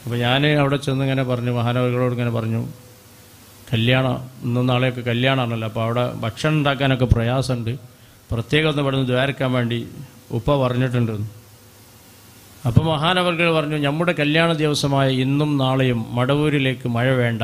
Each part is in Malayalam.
അപ്പോൾ ഞാൻ അവിടെ ചെന്ന് ഇങ്ങനെ പറഞ്ഞു, മഹാനവറുകളോട് ഇങ്ങനെ പറഞ്ഞു, കല്യാണം ഇന്നും നാളെയൊക്കെ കല്യാണമാണല്ലോ, അപ്പോൾ അവിടെ ഭക്ഷണം ഉണ്ടാക്കാനൊക്കെ പ്രയാസമുണ്ട്, പ്രത്യേകം ഒന്ന് ഇവിടെ നിന്ന് ദ്വാരക്കാൻ വേണ്ടി ഉപ്പ പറഞ്ഞിട്ടുണ്ടെന്ന്. അപ്പോൾ മഹാനവറുകൾ പറഞ്ഞു, നമ്മുടെ കല്യാണ ദിവസമായ ഇന്നും നാളെയും മടവൂരിലേക്ക് മഴ വേണ്ട.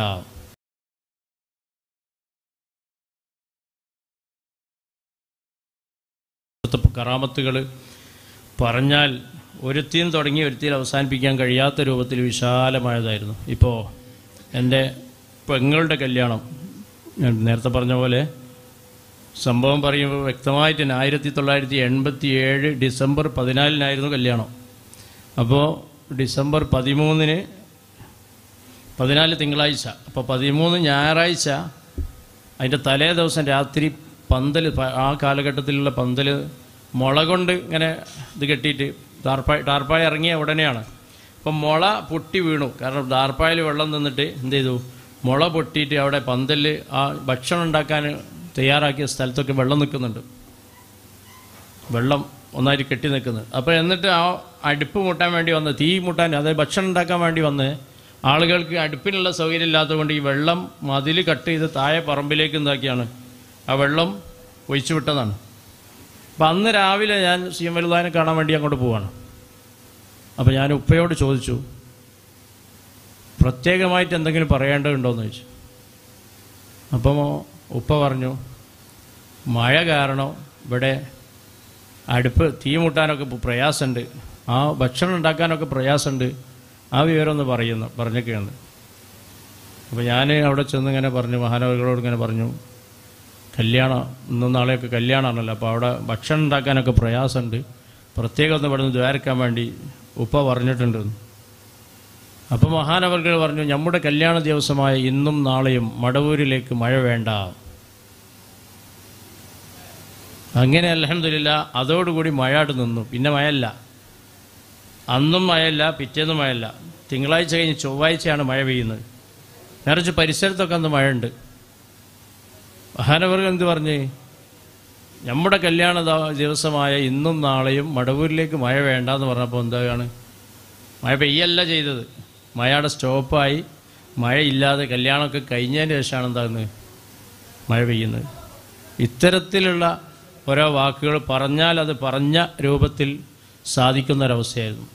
കറാമത്തുകൾ പറഞ്ഞാൽ ഒരുത്തിയും തുടങ്ങി ഒരുത്തിയിൽ അവസാനിപ്പിക്കാൻ കഴിയാത്ത രൂപത്തിൽ വിശാലമായതായിരുന്നു. ഇപ്പോൾ എൻ്റെ പെങ്ങളുടെ കല്യാണം ഞാൻ നേരത്തെ പറഞ്ഞ പോലെ സംഭവം പറയുമ്പോൾ വ്യക്തമായിട്ട് 1987 ഡിസംബർ 14 കല്യാണം. അപ്പോൾ ഡിസംബർ 14 തിങ്കളാഴ്ച, അപ്പോൾ 13 ഞായറാഴ്ച അതിൻ്റെ തലേ ദിവസം രാത്രി പന്തൽ, ആ കാലഘട്ടത്തിലുള്ള പന്തൽ മുള കൊണ്ട് ഇങ്ങനെ ഇത് കെട്ടിയിട്ട് ടാർപ്പായ ഇറങ്ങിയ ഉടനെയാണ്. അപ്പം മുള പൊട്ടി വീണു. കാരണം ടാർപ്പായിൽ വെള്ളം നിന്നിട്ട് എന്ത് ചെയ്തു, മുള പൊട്ടിയിട്ട് അവിടെ പന്തലിൽ ആ ഭക്ഷണം ഉണ്ടാക്കാൻ തയ്യാറാക്കിയ സ്ഥലത്തൊക്കെ വെള്ളം നിൽക്കുന്നുണ്ട്, വെള്ളം ഒന്നായിട്ട് കെട്ടി നിൽക്കുന്നത്. അപ്പോൾ എന്നിട്ട് ആ അടുപ്പ് മൂട്ടാൻ വേണ്ടി വന്ന്, തീ മൂട്ടാൻ, അതായത് ഭക്ഷണം ഉണ്ടാക്കാൻ വേണ്ടി വന്ന് ആളുകൾക്ക് അടുപ്പിനുള്ള സൗകര്യം ഇല്ലാത്തതുകൊണ്ട് ഈ വെള്ളം മതിൽ കട്ട് ചെയ്ത് താഴെ പറമ്പിലേക്ക് എന്താക്കിയാണ് ആ വെള്ളം ഒഴിച്ചു വിട്ടതാണ്. അപ്പം അന്ന് രാവിലെ ഞാൻ സി എം വലുതാനെ കാണാൻ വേണ്ടി അങ്ങോട്ട് പോവാണ്. അപ്പോൾ ഞാൻ ഉപ്പയോട് ചോദിച്ചു, പ്രത്യേകമായിട്ട് എന്തെങ്കിലും പറയേണ്ടതുണ്ടോയെന്ന് ചോദിച്ചു. അപ്പം ഉപ്പ പറഞ്ഞു, മഴ കാരണം ഇവിടെ അടുപ്പ് തീ മൂട്ടാനൊക്കെ പ്രയാസമുണ്ട്, ആ ഭക്ഷണം ഉണ്ടാക്കാനൊക്കെ പ്രയാസമുണ്ട്, ആ വിവരം ഒന്ന് പറഞ്ഞൊക്കെയാണ്. അപ്പോൾ ഞാൻ അവിടെ ചെന്ന് ഇങ്ങനെ പറഞ്ഞു, മഹാനവറുകളോട് ഇങ്ങനെ പറഞ്ഞു, കല്യാണം ഇന്നും നാളെയൊക്കെ കല്യാണമാണല്ലോ, അപ്പോൾ അവിടെ ഭക്ഷണം ഉണ്ടാക്കാനൊക്കെ പ്രയാസമുണ്ട്, പ്രത്യേകം ഒന്ന് ഇവിടെ നിന്ന് ദ്വാരക്കാൻ വേണ്ടി ഉപ്പ പറഞ്ഞിട്ടുണ്ടെന്ന്. അപ്പോൾ മഹാനവറുകൾ പറഞ്ഞു, നമ്മുടെ കല്യാണ ദിവസമായ ഇന്നും നാളെയും മടവൂരിലേക്ക് മഴ വേണ്ട. അങ്ങനെ അൽഹംദുലില്ലാ അതോടുകൂടി മഴയാട് നിന്നു. പിന്നെ മഴയല്ല, അന്നും മഴയല്ല, പിറ്റേന്നും മഴയല്ല. തിങ്കളാഴ്ച കഴിഞ്ഞ് ചൊവ്വാഴ്ചയാണ് മഴ പെയ്യുന്നത്. നിറച്ച് പരിസരത്തൊക്കെ അന്ന് മഴയുണ്ട്. മഹാനവറുകൾ എന്ത് പറഞ്ഞ്, നമ്മുടെ കല്യാണ ദിവസമായ ഇന്നും നാളെയും മടവൂരിലേക്ക് മഴ വേണ്ട എന്ന് പറഞ്ഞപ്പോൾ എന്താണ്, മഴ പെയ്യല്ല ചെയ്തത്, മഴയുടെ സ്റ്റോപ്പായി, മഴയില്ലാതെ കല്യാണമൊക്കെ കഴിഞ്ഞതിന് ശേഷമാണ് എന്താകുന്നത് മഴ പെയ്യുന്നത്. ഇത്തരത്തിലുള്ള ഓരോ വാക്കുകൾ പറഞ്ഞാൽ അത് പറഞ്ഞ രൂപത്തിൽ സാധിക്കുന്നൊരവസ്ഥയായിരുന്നു.